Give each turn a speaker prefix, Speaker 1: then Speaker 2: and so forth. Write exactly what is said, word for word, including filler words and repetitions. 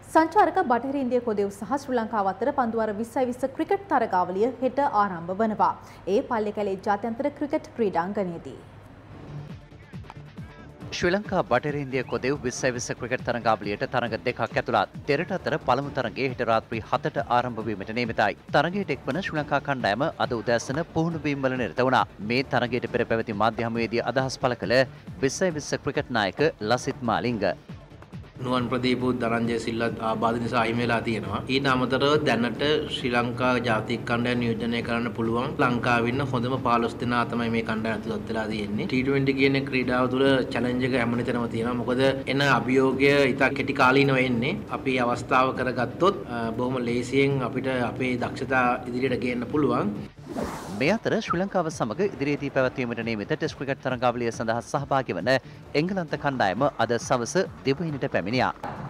Speaker 1: සංචාරක බටහිර ඉන්දිය කොදෙව් සහ ශ්‍රී ලංකාව අතර පන්දුවර විස්සයි විස්ස ක්‍රිකට් තරගාවලිය හෙට ආරම්භ වනවා. ඒ පල්ලේකැලේ ජාත්‍යන්තර ක්‍රිකට් ක්‍රීඩාංගණයේදී.
Speaker 2: ශ්‍රී ලංකා බටහිර ඉන්දිය කොදෙව් විස්සයි විස්ස ක්‍රිකට් තරගාවලියට තරග දෙකක් ඇතුළත් දෙරට අතර පළමු තරගයේ හෙට රාත්‍රී හතට ආරම්භ වීමට නියමිතයි. තරගයට එක්වන ශ්‍රී ලංකා කණ්ඩායම අද උදෑසන පුහුණු වීම් වල නිරත වුණා. මේ තරගයට පෙර පැවති මාධ්‍ය හමුවේදී අදහස් පළ කළ විස්සයි විස්ස ක්‍රිකට් නායක ලසිත් මාලිංග.
Speaker 3: නුවන් ප්‍රදීප ධනංජය සිල්වත් ආබාධ නිසා අහිමි වෙලා තියෙනවා. ඊට අමතරව දැනට ශ්‍රී ලංකා ජාතික කණ්ඩායම නියෝජනය කරන්න පුළුවන් ලංකාවේ ඉන්න හොඳම පහළොස් දෙනා තමයි මේ කණ්ඩායම ඇතුළත් වෙලා තියෙන්නේ. ටී ට්වෙන්ටි කියන ක්‍රීඩාව තුළ චැලෙන්ජ් එක හැමනිතනම තියෙනවා. මොකද එන අභියෝගය ඉතා කෙටි කාලීනව එන්නේ. අපි අවස්ථාව කරගත්තොත් බොහොම ලේසියෙන් අපිට අපේ දක්ෂතා ඉදිරියට ගේන්න පුළුවන්.
Speaker 2: මේ අතර ශ්‍රී ලංකාව සමග ඉදිරියේදී පැවැත්වීමට නියමිත ටෙස්ට් ක්‍රිකට් තරගාවලිය සඳහා සහභාගී වන එංගලන්ත කණ්ඩායම අද සවස දිවයිනට පැමිණියා.